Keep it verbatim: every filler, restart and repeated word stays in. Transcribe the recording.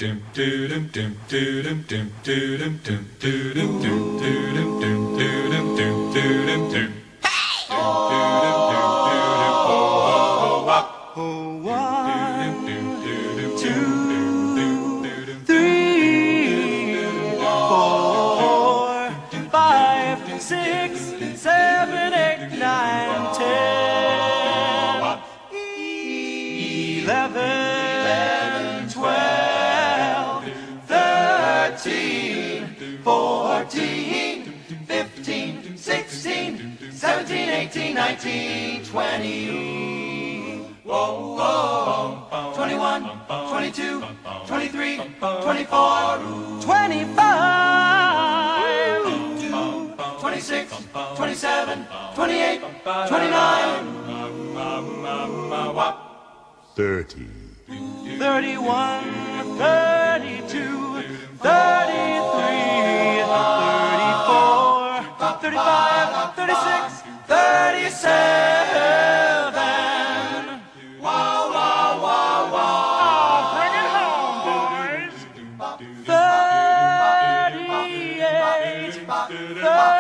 Six, seven, eight, nine, ten, eleven, twelve, thirteen, fourteen, fifteen, sixteen, seventeen, eighteen, nineteen, twenty, whoa, whoa, twenty-one, twenty-two, twenty-three, twenty-four, twenty-five, twenty-six, twenty-seven, twenty-eight, twenty-nine, thirty, thirty-one, thirty-two, thirty-three, thirty-four, thirty-five, thirty-six, thirty-seven. Wow, wow, wow, wow. Bring it home, boys. thirty-eight, thirty